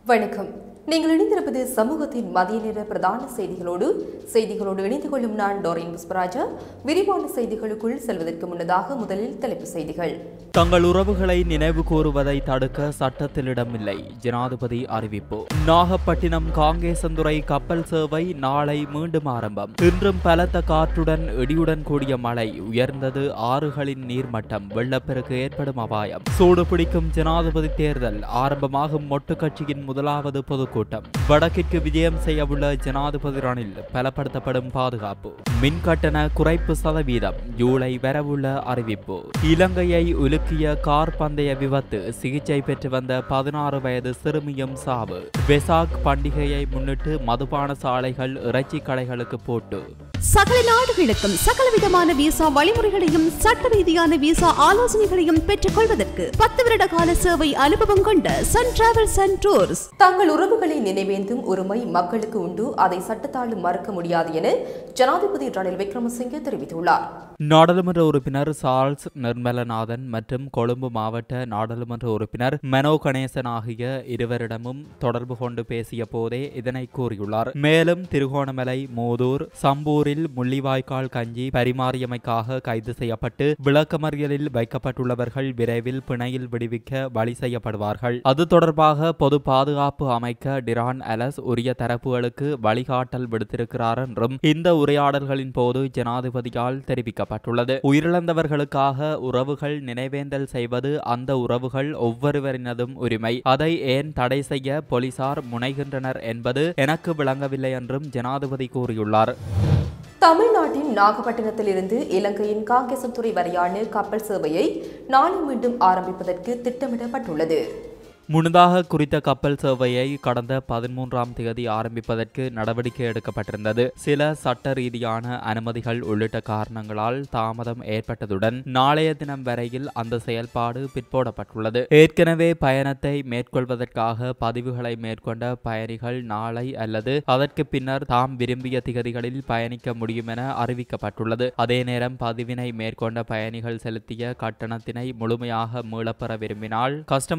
வணக்கம். நீங்கள் இணைந்திருப்பது சமூகத்தின் மதிய நேர பிரதான செய்திகளோடு இணைந்து கொள்ளும் நான் டோரின் புஷ்பராஜா. விரிவான செய்திகளுக்குள் செல்வதற்கு முன்னதாக முதலில் தலைப்புச் செய்திகள். தங்கள் உறவுகளை நினைவு கூறுவதை தடுக்க சட்டத்தில் இடமில்லை, ஜனாதிபதி அறிவிப்பு. நாகப்பட்டினம் காங்கேசந்துறை கப்பல் சேவை நாளை மீண்டும் ஆரம்பம். இன்றும் பலத்த காற்றுடன் இடியுடன் கூடிய மழை, உயர்ந்தது ஆறுகளின் நீர்மட்டம், வெள்ளப்பெருக்கு ஏற்படும் அபாயம். சூடு பிடிக்கும் ஜனாதிபதி தேர்தல், ஆரம்பமாகும் மொட்டு கட்சியின் முதலாவது பொதுக்கூட்டம். வடக்கிற்கு விஜயம் செய்யவுள்ள ஜனாதிபதி ரணில், பலப்படுத்தப்படும் பாதுகாப்பு. மின்கட்டண குறைப்பு சதவீதம் ஜூலை வரவுள்ள அறிவிப்பு. இலங்கையை உலுக்கிய கார் பந்தய விபத்து, சிகிச்சை பெற்று வந்த 16 வயது சிறுமியும் சாவு. வெசாக் பண்டிகையை முன்னிட்டு மதுபான சாலைகள், இறைச்சி கடைகளுக்கு போட்டு. சகல நாடுகளுக்கும் சகலவிதமான விசா வழிமுறைகளையும் சட்ட ரீதியான விசா ஆலோசனைகளையும் பெற்றுக் கொள்வதற்கு 10 வருட கால சேவை அனுபவம் கொண்ட சன் டிராவல்ஸ் அண்ட் டூர்ஸ். தங்கள் உறவுகளை நினைவேந்தும் உரிமை மக்களுக்கு உண்டு, அதை சட்டத்தால் மறுக்க முடியாது என ஜனாதிபதி ரணில் விக்ரமசிங்கே தெரிவித்துள்ளார். நாடாளுமன்ற உறுப்பினர் சார்ல்ஸ் நிர்மலநாதன் மற்றும் கொழும்பு மாவட்ட நாடாளுமன்ற உறுப்பினர் மனோ கணேசன் ஆகிய இருவரிடமும் தொடர்பு கொண்டு பேசிய போதே இதனை கூறியுள்ளார். மேலும் திருகோணமலை, மூதூர், சம்பூரில் முள்ளிவாய்க்கால் கஞ்சி பரிமாறியமைக்காக கைது செய்யப்பட்டு விளக்கமறியலில் வைக்கப்பட்டுள்ளவர்கள் விரைவில் பிணையில் விடுவிக்க வழி செய்யப்படுவார்கள். அது தொடர்பாக பொது பாதுகாப்பு அமைக்க டிரான் அலஸ் உரிய தரப்புகளுக்கு வழிகாட்டல் விடுத்திருக்கிறார் என்றும் இந்த உரையாடல்களின் போது ஜனாதிபதியால் தெரிவிக்கப்பட்டுள்ளது. உயிரிழந்தவர்களுக்காக உறவுகள் நினைவேந்தல் செய்வது அந்த உறவுகள் ஒவ்வொருவரினதும் உரிமை. அதை ஏன் தடை செய்ய போலீசார் முனைகின்றனர் என்பது எனக்கு விளங்கவில்லை என்றும் ஜனாதிபதி கூறியுள்ளார். தமிழ்நாட்டின் நாகப்பட்டினத்தில் இருந்து இலங்கையின் காங்கேசந்துறை வரையான கப்பல் சேவையை நாளை மீண்டும் ஆரம்பிப்பதற்கு திட்டமிடப்பட்டுள்ளது. முன்னதாக குறித்த கப்பல் சேவையை கடந்த 13ஆம் தேதி ஆரம்பிப்பதற்கு நடவடிக்கை எடுக்கப்பட்டிருந்தது. சில சட்ட ரீதியான அனுமதிகள் உள்ளிட்ட காரணங்களால் தாமதம் ஏற்பட்டதுடன் நாளைய தினம் வரையில் அந்த செயல்பாடு பிற்போடப்பட்டுள்ளது. ஏற்கனவே பயணத்தை மேற்கொள்வதற்காக பதிவுகளை மேற்கொண்ட பயணிகள் நாளை அல்லது அதற்கு பின்னர் தாம் விரும்பிய திகதிகளில் பயணிக்க முடியும் என அறிவிக்கப்பட்டுள்ளது. அதே நேரம் பதிவினை மேற்கொண்ட பயணிகள் செலுத்திய கட்டணத்தினை முழுமையாக மீளப்பெற விரும்பினால்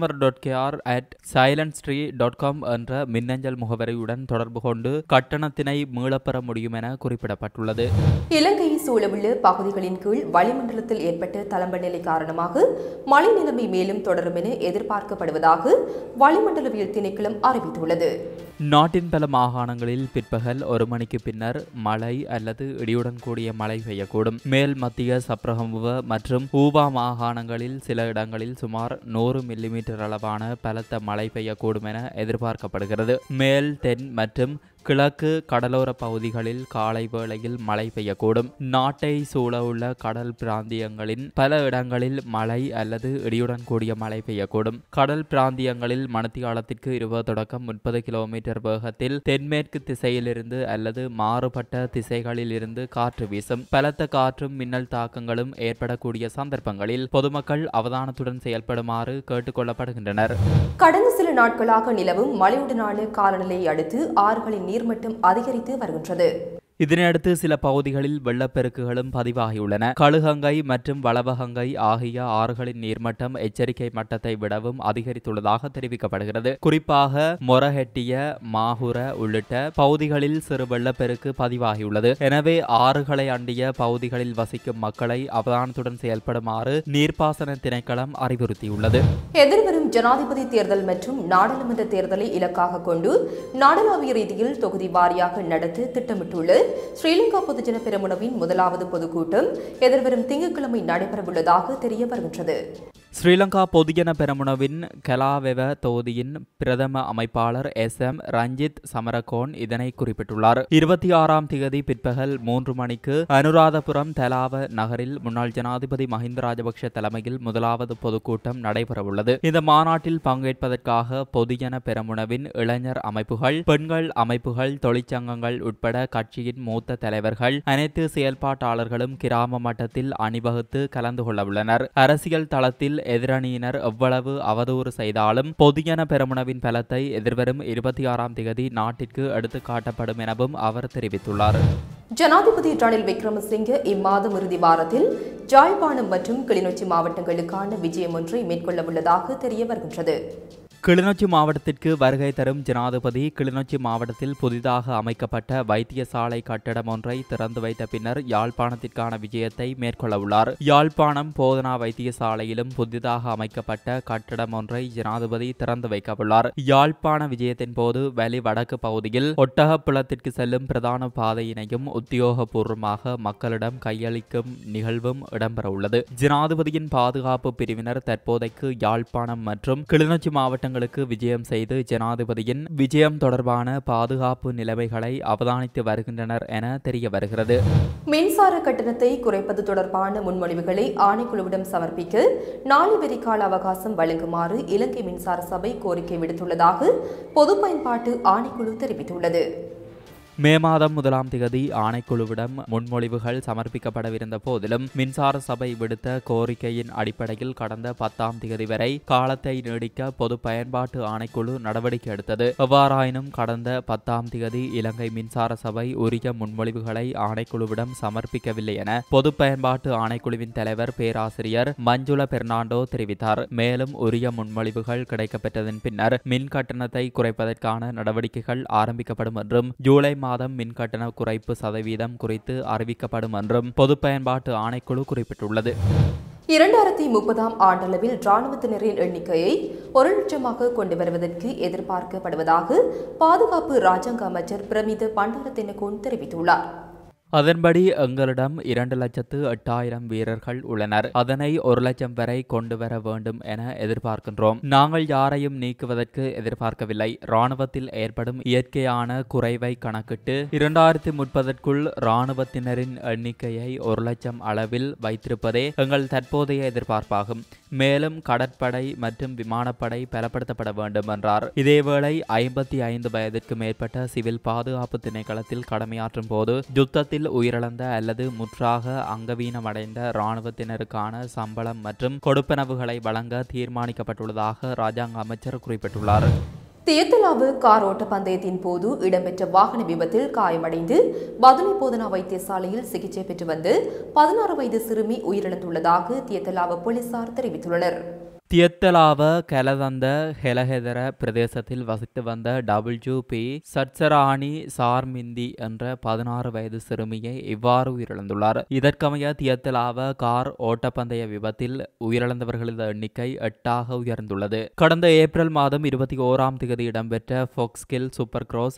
customer.care@silentstree.com என்ற மின்னஞ்சல் முகவரியுடன் தொடர்பு கொண்டு கட்டணத்தினை மீளப்பெற முடியும் என குறிப்பிடப்பட்டுள்ளது. இலங்கையை சூழவுள்ள பகுதிகளின் கீழ் வளிமண்டலத்தில் ஏற்பட்ட தளம்ப நிலை காரணமாக மழை நிலைமை மேலும் தொடரும் என எதிர்பார்க்கப்படுவதாக வளிமண்டலவியல் திணைக்களம் அறிவித்துள்ளது. நாட்டின் பல மாகாணங்களில் பிற்பகல் 1 மணிக்கு பின்னர் மழை அல்லது இடியுடன் கூடிய மழை பெய்யக்கூடும். மேல் மத்திய சப்ரகமுவ மற்றும் ஊபா மாகாணங்களில் சில இடங்களில் சுமார் 100 மில்லிமீட்டர் அளவான பலத்த மழை பெய்யக்கூடும் என எதிர்பார்க்கப்படுகிறது. மேல், தென் மற்றும் கிழக்கு கடலோர பகுதிகளில் காலை வேளையில் மழை பெய்யக்கூடும். நாட்டை சூழ உள்ள கடல் பிராந்தியங்களின் பல இடங்களில் மழை அல்லது இடியுடன் கூடிய மழை பெய்யக்கூடும். கடல் பிராந்தியங்களில் மணித்தியாலத்திற்கு 20 தொடக்கம் 30 கிலோமீட்டர் வேகத்தில் தென்மேற்கு திசையிலிருந்து அல்லது மாறுபட்ட திசைகளில் இருந்து காற்று வீசும். பலத்த காற்றும் மின்னல் தாக்கங்களும் ஏற்படக்கூடிய சந்தர்ப்பங்களில் பொதுமக்கள் அவதானத்துடன் செயல்படுமாறு கேட்டுக் கொள்ளப்படுகின்றனர். கடந்த சில நாட்களாக நிலவும் மழையுடனான காலநிலையை அடுத்து ஆறுகளின் நீர்மட்டம் அதிகரித்து வருகின்றது. இதனையடுத்து சில பகுதிகளில் வெள்ளப்பெருக்குகளும் பதிவாகியுள்ளன. கழுகங்கை மற்றும் வளவகங்கை ஆகிய ஆறுகளின் நீர்மட்டம் எச்சரிக்கை மட்டத்தை விடவும் அதிகரித்துள்ளதாக தெரிவிக்கப்படுகிறது. குறிப்பாக மொரஹெட்டிய, மாஹுர உள்ளிட்ட பகுதிகளில் சிறு வெள்ளப்பெருக்கு பதிவாகியுள்ளது. எனவே ஆறுகளை அண்டிய பகுதிகளில் வசிக்கும் மக்களை அவதானத்துடன் செயல்படுமாறு நீர்ப்பாசன திணைக்களம் அறிவுறுத்தியுள்ளது. எதிர்வரும் ஜனாதிபதி தேர்தல் மற்றும் நாடாளுமன்ற தேர்தலை இலக்காக கொண்டு நாடளாவிய ரீதியில் தொகுதி வாரியாக நடத்த திட்டமிட்டுள்ள ஸ்ரீலங்கா பொதுஜன பெரமுனவின் முதலாவது பொதுக்கூட்டம் எதிர்வரும் திங்கட்கிழமை நடைபெறவுள்ளதாக தெரிய வருகின்றது. ஸ்ரீலங்கா பொதுஜன பெரமுனவின் கலாவெவ தொகுதியின் பிரதம அமைப்பாளர் SM ரஞ்சித் சமரகோன் இதனை குறிப்பிட்டுள்ளார். 26ஆம் தேதி பிற்பகல் 3 மணிக்கு அனுராதபுரம் தலாவ நகரில் முன்னாள் ஜனாதிபதி மஹிந்த ராஜபக்ஷ தலைமையில் முதலாவது பொதுக்கூட்டம் நடைபெறவுள்ளது. இந்த மாநாட்டில் பங்கேற்பதற்காக பொதுஜன பெரமுனவின் இளைஞர் அமைப்புகள், பெண்கள் அமைப்புகள், தொழிற்சங்கங்கள் உட்பட கட்சியின் மூத்த தலைவர்கள், அனைத்து செயல்பாட்டாளர்களும் கிராம மட்டத்தில் அணிவகுத்து கலந்து கொள்ளவுள்ளனர். அரசியல் தளத்தில் எதிரணியினர் எவ்வளவு அவதூறு செய்தாலும் பொதுஜன பெரமுனவின் பலத்தை எதிர்வரும் 26ஆம் தேதி நாட்டிற்கு எடுத்து காட்டப்படும் எனவும் அவர் தெரிவித்துள்ளார். ஜனாதிபதி ரணில் விக்ரமசிங்கே இம்மாதம் இறுதி வாரத்தில் யாழ்ப்பாணம் மற்றும் கிளிநொச்சி மாவட்டங்களுக்கான விஜயம் ஒன்றை மேற்கொள்ள உள்ளதாக தெரிய வருகின்றது. கிளிநொச்சி மாவட்டத்திற்கு வருகை தரும் ஜனாதிபதி கிளிநொச்சி மாவட்டத்தில் புதிதாக அமைக்கப்பட்ட வைத்தியசாலை கட்டடம் ஒன்றை திறந்து வைத்த பின்னர் யாழ்ப்பாணத்திற்கான விஜயத்தை மேற்கொள்ள உள்ளார். யாழ்ப்பாணம் போதனா வைத்தியசாலையிலும் புதிதாக அமைக்கப்பட்ட கட்டடம் ஒன்றை ஜனாதிபதி திறந்து வைக்க உள்ளார். யாழ்ப்பாண விஜயத்தின் போது வலி வடக்கு பகுதியில் ஒட்டகப்புலத்திற்கு செல்லும் பிரதான பாதையினையும் உத்தியோகபூர்வமாக மக்களிடம் கையளிக்கும் நிகழ்வும் இடம்பெற உள்ளது. ஜனாதிபதியின் பாதுகாப்பு பிரிவினர் தற்போதைக்கு யாழ்ப்பாணம் மற்றும் கிளிநொச்சி மாவட்டங்களுக்கு விஜயம் செய்து ஜனாதிபதியின் விஜயம் தொடர்பான பாதுகாப்பு நிலைமைகளை அவதானித்து வருகின்றனர் என தெரிய வருகிறது. மின்சார கட்டணத்தை குறைப்பது தொடர்பான முன்மொழிவுகளை ஆணைக்குழுவிடம் சமர்ப்பிக்க நாளை வரை கால அவகாசம் வழங்குமாறு இலங்கை மின்சார சபை கோரிக்கை விடுத்துள்ளதாக பொது பயன்பாட்டு ஆணைக்குழு தெரிவித்துள்ளது. மே மாதம் 1ஆம் தேதி ஆணைக்குழுவிடம் முன்மொழிவுகள் சமர்ப்பிக்கப்படவிருந்த போதிலும் மின்சார சபை விடுத்த கோரிக்கையின் அடிப்படையில் கடந்த 10ஆம் தேதி வரை காலத்தை நீடிக்க பொது பயன்பாட்டு ஆணைக்குழு நடவடிக்கை எடுத்தது. எவ்வாறாயினும் கடந்த 10ஆம் தேதி இலங்கை மின்சார சபை உரிய முன்மொழிவுகளை ஆணைக்குழுவிடம் சமர்ப்பிக்கவில்லை என பொது பயன்பாட்டு ஆணைக்குழுவின் தலைவர் பேராசிரியர் மஞ்சுள பெர்னாண்டோ தெரிவித்தார். மேலும் உரிய முன்மொழிவுகள் கிடைக்கப்பெற்றதன் பின்னர் மின் கட்டணத்தை குறைப்பதற்கான நடவடிக்கைகள் ஆரம்பிக்கப்படும் என்றும் ஜூலை மாதம் மின் கட்டண குறைப்பு சதவீதம் குறித்து அறிவிக்கப்படும் என்றும் பொது பயன்பாட்டு ஆணைக்குழு குறிப்பிட்டுள்ளது. 2030ஆம் ஆண்டளவில் இராணுவத்தினரின் எண்ணிக்கையை 1,00,000 கொண்டு வருவதற்கு எதிர்பார்க்கப்படுவதாக பாதுகாப்பு இராஜாங்க அமைச்சர் பிரமித பண்டாரத்தினகோன் தெரிவித்துள்ளார். அதன்படி எங்களிடம் 2,08,000 வீரர்கள் உள்ளனர். அதனை 1,00,000 வரை கொண்டு வர வேண்டும் என எதிர்பார்க்கின்றோம். நாங்கள் யாரையும் நீக்குவதற்கு எதிர்பார்க்கவில்லை. இராணுவத்தில் ஏற்படும் இயற்கையான குறைவை கணக்கிட்டு 2030க்குள் இராணுவத்தினரின் எண்ணிக்கையை 1,00,000 அளவில் வைத்திருப்பதே எங்கள் தற்போதைய எதிர்பார்ப்பாகும். மேலும் கடற்படை மற்றும் விமானப்படை பலப்படுத்தப்பட வேண்டும் என்றார். இதேவேளை 55 வயதிற்கு மேற்பட்ட சிவில் பாதுகாப்பு திணைக்களத்தில் கடமையாற்றும் போது யுத்தத்தில் உயிரிழந்த அல்லது முற்றாக அங்கவீனமடைந்த இராணுவத்தினருக்கான சம்பளம் மற்றும் கொடுப்பனவுகளை வழங்க தீர்மானிக்கப்பட்டுள்ளதாக இராஜாங்க அமைச்சர் குறிப்பிட்டுள்ளார். தியத்தலாவு கார் ஓட்ட பந்தயத்தின் போது இடம்பெற்ற வாகன விபத்தில் காயமடைந்து பதுளை போதனா வைத்தியசாலையில் சிகிச்சை பெற்று வந்து 16 வயது சிறுமி உயிரிழந்துள்ளதாக தியத்தலாவு போலீசார் தெரிவித்துள்ளனர். தியத்தலாவ கலதந்த ஹெலஹெதர பிரதேசத்தில் வசித்து வந்த WP சட்சராணி சார்மிந்தி என்ற 16 வயது சிறுமியை இவ்வாறு உயிரிழந்துள்ளார். இதற்கமைய தியத்தலாவ கார் ஓட்டப்பந்தய விபத்தில் உயிரிழந்தவர்களது எண்ணிக்கை 8ஆக உயர்ந்துள்ளது. கடந்த ஏப்ரல் மாதம் 21ஆம் தேதி இடம்பெற்ற ஃபோக்ஸ்கில் சூப்பர் கிராஸ்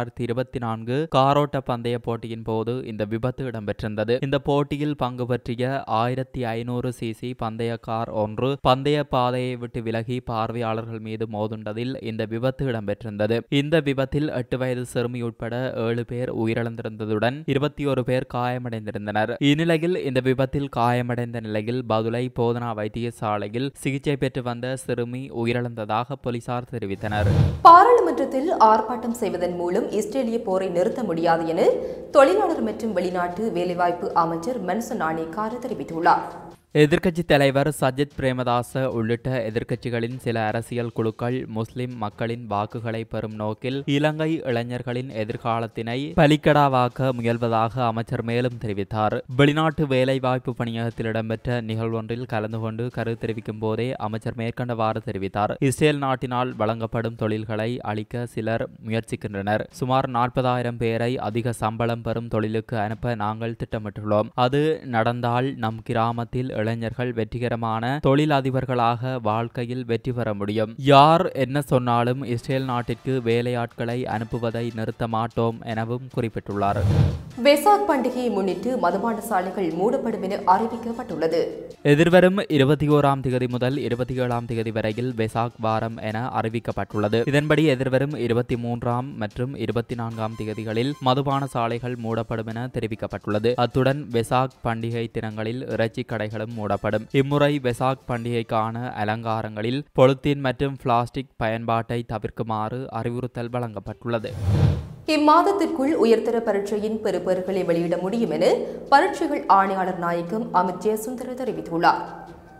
2024 காரோட்ட பந்தய போட்டியின் போது இந்த விபத்து இடம்பெற்றிருந்தது. இந்த போட்டியில் பங்கு பற்றிய 1500 cc பந்தய கார் ஒன்று பந்தய பாதையை விட்டு விலகி பார்வையாளர்கள் மீது மோதுண்டதில் இந்த விபத்து இடம்பெற்றிருந்தது. இந்த விபத்தில் 8 வயது சிறுமி உட்பட 7 பேர் உயிரிழந்திருந்ததுடன் 21 பேர் காயமடைந்திருந்தனர். இந்நிலையில் இந்த விபத்தில் காயமடைந்த நிலையில் பதுளை போதனா வைத்தியசாலையில் சிகிச்சை பெற்று வந்த சிறுமி உயிரிழந்ததாக போலீசார் தெரிவித்தனர். பாராளுமன்றத்தில் ஆர்ப்பாட்டம் செய்வதன் மூலம் இஸ்ரேலிய போரை நிறுத்த முடியாது என தொழிலாளர் மற்றும் வெளிநாட்டு வேலைவாய்ப்பு அமைச்சர் மன்சூர் நாணயக்கார தெரிவித்துள்ளார். எதிர்க்கட்சித் தலைவர் சஜித் பிரேமதாச உள்ளிட்ட எதிர்க்கட்சிகளின் சில அரசியல் குழுக்கள் முஸ்லிம் மக்களின் வாக்குகளை பெறும் நோக்கில் இலங்கை இளைஞர்களின் எதிர்காலத்தினை பலிக்கடாவாக்க முயல்வதாக அமைச்சர் மேலும் தெரிவித்தார். வெளிநாட்டு வேலைவாய்ப்பு பணியகத்தில் இடம்பெற்ற நிகழ்வொன்றில் கலந்து கொண்டு கருத்து தெரிவிக்கும் போதே அமைச்சர் மேற்கண்டவாறு தெரிவித்தார். இஸ்ரேல் நாட்டினால் வழங்கப்படும் தொழில்களை அளிக்க சிலர் முயற்சிக்கின்றனர். சுமார் 40,000 பேரை அதிக சம்பளம் பெறும் தொழிலுக்கு அனுப்ப நாங்கள் திட்டமிட்டுள்ளோம். அது நடந்தால் நம் கிராமத்தில் இளைஞர்கள் வெற்றிகரமான தொழில் அதிபர்களாக வாழ்க்கையில் வெற்றி பெற முடியும். யார் என்ன சொன்னாலும் இஸ்ரேல் நாட்டிற்கு வேலையாட்களை அனுப்புவதை நிறுத்த மாட்டோம் எனவும் குறிப்பிட்டுள்ளார். வெசாக் பண்டிகையை முன்னிட்டு மதுபான சாலைகள் மூடப்படும் என அறிவிக்கப்பட்டுள்ளது. எதிர்வரும் 21ஆம் தேதி முதல் 27ஆம் தேதி வரையில் வெசாக் வாரம் என அறிவிக்கப்பட்டுள்ளது. இதன்படி எதிர்வரும் 23ஆம் மற்றும் 24ஆம் தேதிகளில் மதுபான சாலைகள் மூடப்படும் என தெரிவிக்கப்பட்டுள்ளது. அத்துடன் வெசாக் பண்டிகை தினங்களில் இறைச்சி கடைகளும் மூடப்படும். இம்முறை வெசாக் பண்டிகைக்கான அலங்காரங்களில் பொலித்தீன் மற்றும் பிளாஸ்டிக் பயன்பாட்டை தவிர்க்குமாறு அறிவுறுத்தல் வழங்கப்பட்டுள்ளது. இம்மாதத்திற்குள் உயர்தர பரீட்சையின் பெறுபேறுகளை வெளியிட முடியும் என பரீட்சைகள் ஆணையாளர் நாயகம் அமித் ஜெயசுந்தர தெரிவித்துள்ளார்.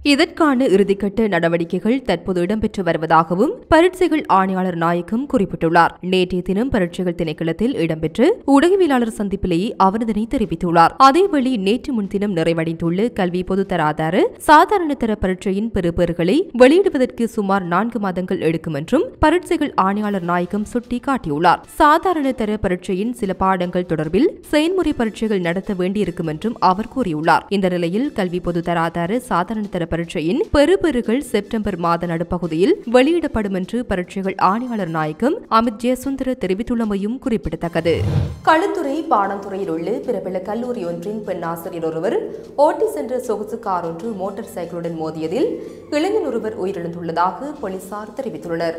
இதற்கான இறுதிக்கட்ட நடவடிக்கைகள் தற்போது இடம்பெற்று வருவதாகவும் பரீட்சைகள் ஆணையாளர் நாயகம் குறிப்பிட்டுள்ளார். நேற்றைய தினம் பரீட்சைகள் திணைக்களத்தில் இடம்பெற்று ஊடகவியலாளர் சந்திப்பிலேயே அவர் இதனை தெரிவித்துள்ளார். அதேவேளை நேற்று முன்தினம் நிறைவடைந்துள்ள கல்வி பொதுத்தராதார சாதாரண தர பரீட்சையின் பெறுபேறுகளை வெளியிடுவதற்கு சுமார் 4 மாதங்கள் எடுக்கும் என்றும் பரீட்சைகள் ஆணையாளர் நாயகம் சுட்டிக்காட்டியுள்ளார். சாதாரண தர பரீட்சையின் சில பாடங்கள் தொடர்பில் செயல்முறை பரீட்சைகள் நடத்த வேண்டியிருக்கும் என்றும் அவர் கூறியுள்ளார். இந்த நிலையில் கல்வி பொதுத்தராதார சாதாரண தர பரீட்சையின் பெறுபேறுகள் செப்டம்பர் மாத நடுப்பகுதியில் வெளியிடப்படும் என்று பரீட்சைகள் ஆணையாளர் நாயகம் அமித் ஜெயசுந்தர தெரிவித்துள்ளமையும் குறிப்பிடத்தக்கது. களுத்துறை பாணந்துறையில் உள்ள பிரபல கல்லூரி ஒன்றின் பெண் ஆசிரியர் ஒருவர் ஓட்டி சென்ற சொகுசு கார் ஒன்று மோட்டார் சைக்கிளுடன் மோதியதில் இளைஞர் ஒருவர் உயிரிழந்துள்ளதாக போலீசார் தெரிவித்துள்ளனர்.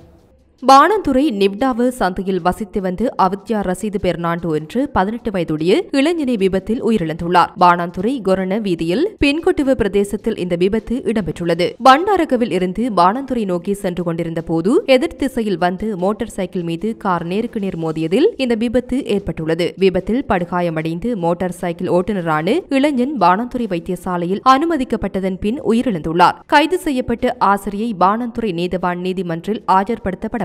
பாணந்துறை நிவ்டாவு சந்தையில் வசித்து வந்து அவித்யா ரசீது பெர்னாண்டோ என்று 18 வயதுடைய இளைஞனை விபத்தில் உயிரிழந்துள்ளார். பாணந்துறை கொரண வீதியில் பின்கொட்டுவ பிரதேசத்தில் இந்த விபத்து இடம்பெற்றுள்ளது. பண்டாரகவில் இருந்து பாணந்துறை நோக்கி சென்று கொண்டிருந்த போது எதிர் திசையில் வந்து மோட்டார் சைக்கிள் மீது கார் நேருக்கு நேர் மோதியதில் இந்த விபத்து ஏற்பட்டுள்ளது. விபத்தில் படுகாயமடைந்து மோட்டார் சைக்கிள் ஓட்டுநரான இளைஞன் பாணந்துறை வைத்தியசாலையில் அனுமதிக்கப்பட்டதன் பின் உயிரிழந்துள்ளார். கைது செய்யப்பட்ட ஆசிரியை பாணந்துறை நீதவான் நீதிமன்றில் ஆஜர்படுத்தப்பட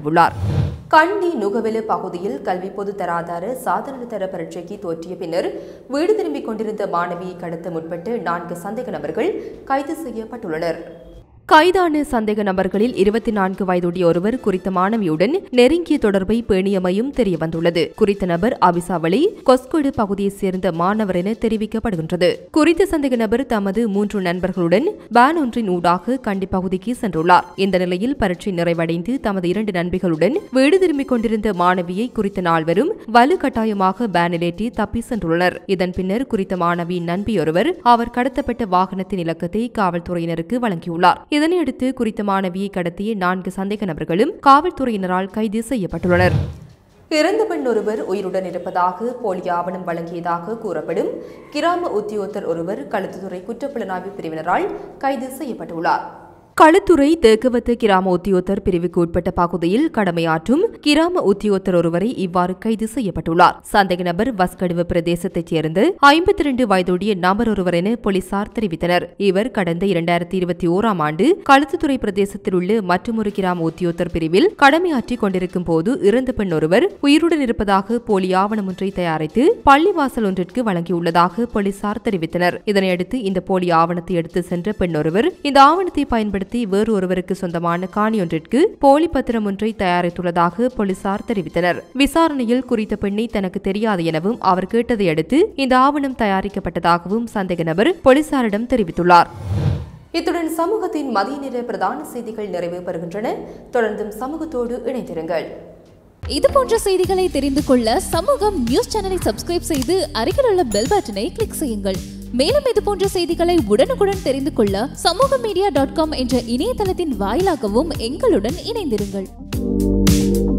கண்டி நுகவெல பகுதியில் கல்வி பொது தராதார சாதாரண தர பரீட்சைக்கு தோற்றிய பின்னர் வீடு திரும்பிக் கொண்டிருந்த மாணவியை கடத்த முற்பட்டு 4 சந்தேக நபர்கள் கைது செய்யப்பட்டுள்ளனர். கைதான சந்தேக நபர்களில் 24 வயதுடைய ஒருவர் குறித்த மாணவியுடன் நெருங்கிய தொடர்பை பேணியமையும் தெரியவந்துள்ளது. குறித்த நபர் அபிசாவளி கொஸ்கொடு பகுதியைச் சேர்ந்த மாணவர் என தெரிவிக்கப்படுகின்றது. குறித்த சந்தேக நபர் தமது 3 நண்பர்களுடன் வேன் ஒன்றின் ஊடாக கண்டி பகுதிக்கு சென்றுள்ளார். இந்த நிலையில் பரீட்சை நிறைவடைந்து தமது 2 நண்பிகளுடன் வீடு திரும்பிக் கொண்டிருந்த மாணவியை குறித்த நால்வரும் வலுக்கட்டாயமாக வேனிலேற்றி தப்பி சென்றுள்ளனர். இதன் பின்னர் குறித்த மாணவியின் நண்பியொருவர் அவர் கடத்தப்பட்ட வாகனத்தின் இலக்கத்தை காவல்துறையினருக்கு வழங்கியுள்ளார். இதனையடுத்து குறித்த மாணவியை கடத்திய 4 சந்தேக நபர்களும் காவல்துறையினரால் கைது செய்யப்பட்டுள்ளனர். இறந்த பெண் ஒருவர் உயிருடன் இருப்பதாக போலி ஆவணம் வழங்கியதாக கூறப்படும் கிராம உத்தியோகத்தர் ஒருவர் களுத்துறை குற்றப்புலனாய்வு பிரிவினரால் கைது செய்யப்பட்டுள்ளார். களுத்துறை தேக்கவத்து கிராம உத்தியோகத்தர் பிரிவுக்கு உட்பட்ட பகுதியில் கடமையாற்றும் கிராம உத்தியோகத்தர் ஒருவரை இவ்வாறு கைது செய்யப்பட்டுள்ளார். சந்தேக நபர் வஸ்கடுவ பிரதேசத்தைச் சேர்ந்த 52 வயதுடைய நபர் ஒருவர் என போலீசார் தெரிவித்தனர். இவர் கடந்த 2021ஆம் ஆண்டு களுத்துறை பிரதேசத்தில் உள்ள மற்றொரு கிராம உத்தியோகத்தர் பிரிவில் கடமையாற்றிக் கொண்டிருக்கும் போது இறந்த பெண் ஒருவர் உயிருடன் இருப்பதாக போலி ஆவணம் ஒன்றை தயாரித்து பள்ளிவாசல் ஒன்றிற்கு வழங்கியுள்ளதாக போலீசார் தெரிவித்தனர். இதனையடுத்து இந்த போலி ஆவணத்தை எடுத்து சென்ற பெண் ஒருவர் இந்த ஆவணத்தை பயன்படுத்தி வேறு ஒருவருக்கு சொந்தமான காணி ஒன்றிற்கு போலி பத்திரம் ஒன்றை தயாரித்துள்ளதாக போலீசார் தெரிவித்தனர். விசாரணையில் குறித்த பெண்ணை தனக்கு தெரியாது எனவும் அவர் கேட்டதை அடுத்து இந்த ஆவணம் தயாரிக்கப்பட்டதாகவும் சந்தேக நபர் போலீசாரிடம் தெரிவித்துள்ளார். இத்துடன் சமூகத்தின் மதிய நேர பிரதான செய்திகள் நிறைவு பெறுகின்றன. தொடர்ந்தும் சமூகத்தோடு இணைந்திருங்கள். இது போன்ற செய்திகளை தெரிந்து கொள்ள சமூகம் நியூஸ் சேனலை சப்ஸ்கிரைப் செய்து அருகில் உள்ள பெல் பட்டனை கிளிக் செய்யுங்கள். மேலும் இது போன்ற செய்திகளை உடனுக்குடன் தெரிந்து கொள்ள சமூகமீடியா.com என்ற இணையதளத்தின் வாயிலாகவும் எங்களுடன் இணைந்திருங்கள்.